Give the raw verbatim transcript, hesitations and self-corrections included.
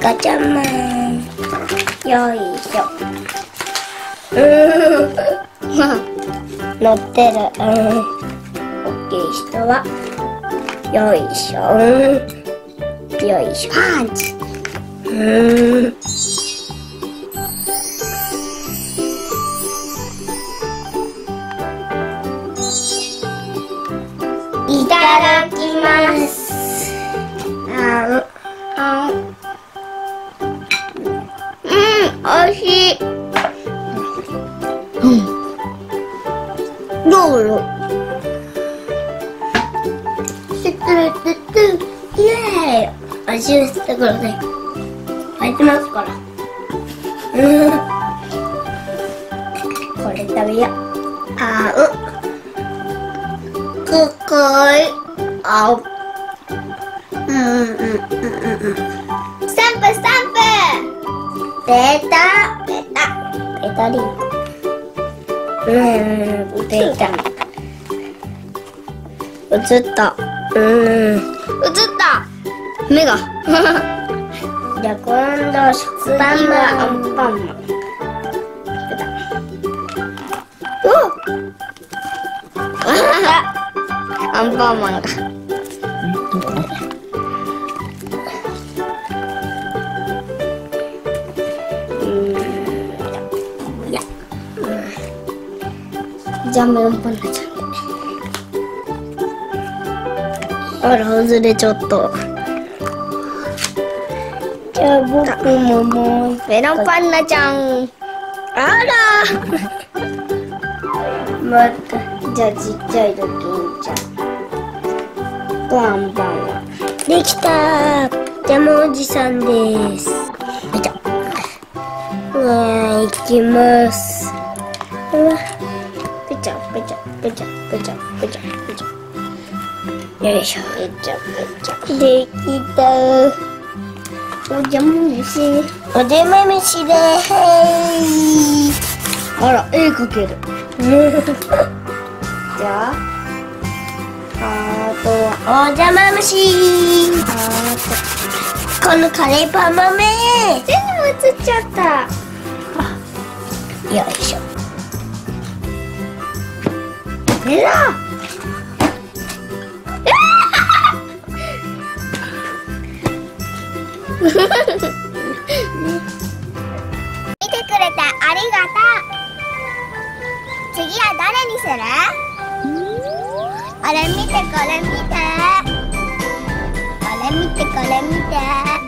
ガチャマン。よいしょ。うーん。乗ってる。うん。大きい人は。よいしょ。うん。よいしょ。パンチ。うーん。いただきます。あん。あん。うん、おいしい。うん。どうぞ。シュットルットゥットゥイエーイ。味をしてください。入ってますから。うん。これ食べよう。あう。くかい。あう。うんうんうんうんうん。スタンプスタンプ。ペタペタペタリンコ。うんペタ。映った。うん映った。目が。じゃあ今度スタンプアンパンマン。ペタ。お。アンパンマンが。じゃあメロンパンナちゃんで。あら外れちゃった。じゃあ僕ももうメロンパンナちゃん。あらまたじゃあちっちゃいドキンちゃん。バンバンできた。ジャムおじさんです。めちゃうわー行きます。うわぺちゃぺちゃぺちゃぺちゃぺちゃぺちゃ。よいしょ。ぺちゃぺちゃ。できた。お邪魔虫。お邪魔虫でーす。あら、絵描ける。じゃあ、あとはお邪魔虫。あとこのカレーパン豆。手にも映っちゃった。よいしょ。えら見てくれてありがとう。次は誰にする？あれ見てこれ見て。これ見てこれ見て。